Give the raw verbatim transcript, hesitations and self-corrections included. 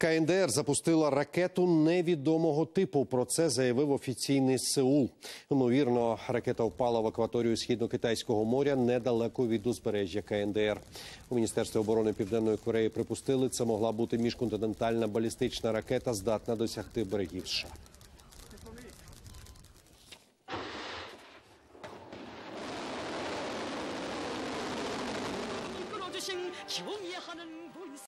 КНДР запустила ракету невідомого типу. Про це заявив офіційний Сеул. Ймовірно, ракета впала в акваторію Східно-Китайського моря недалеко від узбережжя КНДР. У Міністерстві оборони Південної Кореї припустили, це могла бути міжконтинентальна балістична ракета, здатна досягти берегів США.